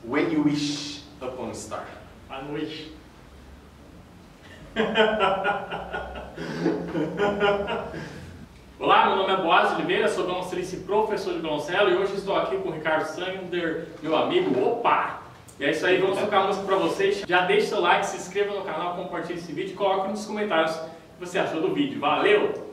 When you wish upon a star. A noite. Olá, meu nome é Boaz Oliveira, sou violoncelista e professor de violoncelo e hoje estou aqui com o Ricardo Sander, meu amigo. Opa! E é isso aí, vamos tocar a música para vocês. Já deixe seu like, se inscreva no canal, compartilhe esse vídeo e coloque nos comentários o que você achou do vídeo. Valeu!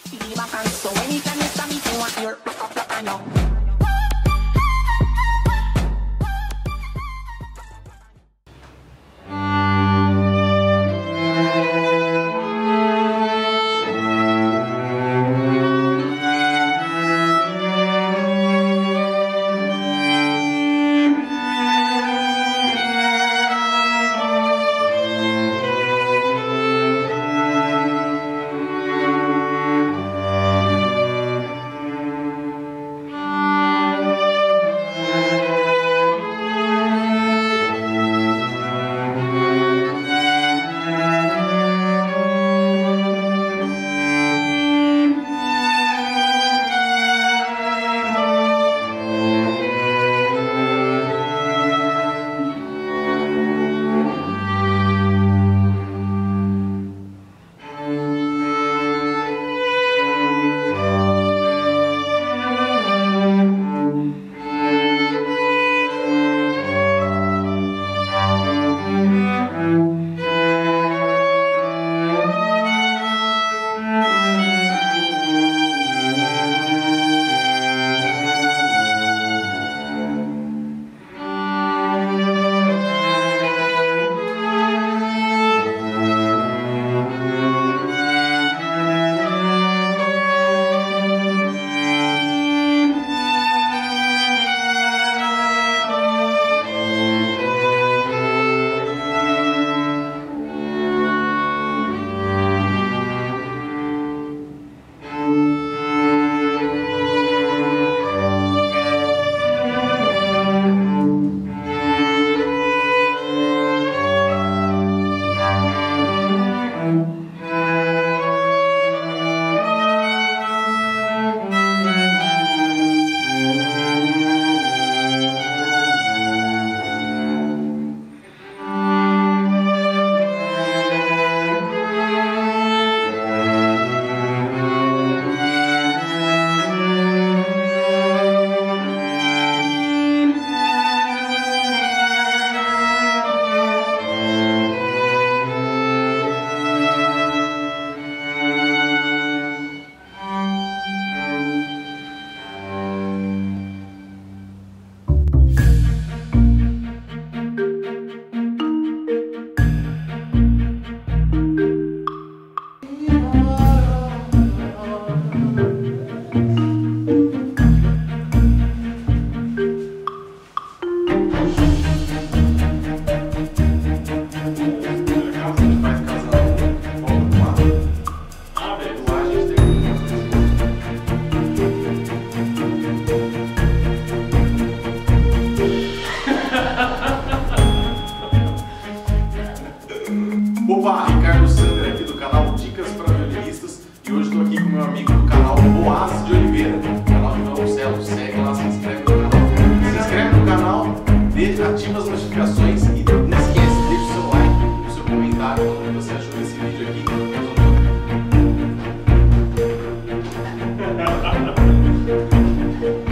Opa, Ricardo Sander aqui do canal Dicas para Violinistas e hoje estou aqui com meu amigo do canal Boaz de Oliveira, canal de violoncelo. Segue lá, se inscreve no canal. Se inscreve no canal, ativa as notificações e não esquece, deixa o seu like, o seu comentário quando você achou desse vídeo aqui.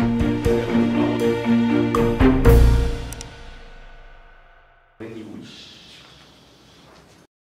When you wish.